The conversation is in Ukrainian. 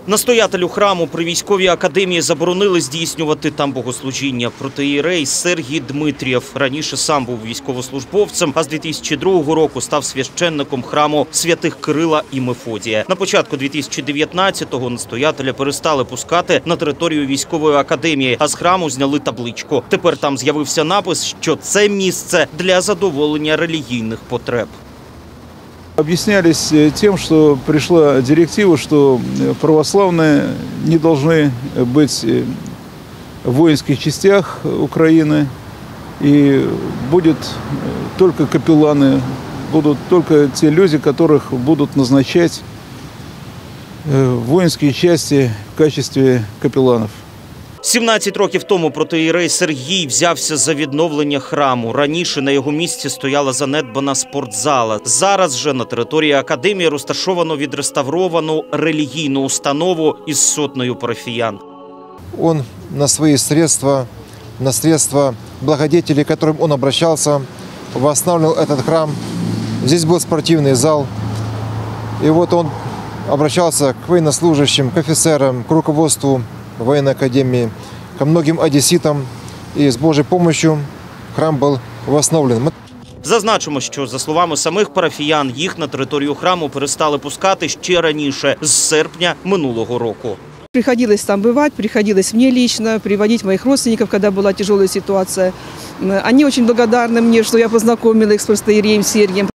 Настоятелю храму при військовій академії заборонили здійснювати там богослужіння. Протоієрей Сергій Дмитрієв раніше сам був військовослужбовцем, а з 2002 року став священником храму святих Кирила і Мефодія. На початку 2019-го настоятеля перестали пускати на територію військової академії, а з храму зняли табличку. Тепер там з'явився напис, що це місце для задоволення релігійних потреб. Объяснялись тем, что пришла директива, что православные не должны быть в воинских частях Украины, и будут только капелланы, будут только те люди, которых будут назначать в воинские части в качестве капелланов. 17 років тому протоієрей Сергій взявся за відновлення храму. Раніше на його місці стояла занедбана спортзала. Зараз же на території академії розташовано відреставровану релігійну установу із сотнею парафіян. Он на свои средства, на средства благодетелей, к которым он обращался, восстанавливал этот храм. Здесь был спортивный зал. И вот он обращался к военнослужащим, к офицерам, к руководству военной академии, ко многим одесситам, и с Божьей помощью храм был восстановлен. Зазначимо, що, за словами самих парафіян, їх на територію храму перестали пускати ще раніше, з серпня минулого року. Приходилось там бывать, приходилось мне лично приводить моих родственников, когда была тяжелая ситуация. Они очень благодарны мне, что я познакомила их с протоиереем Сергием.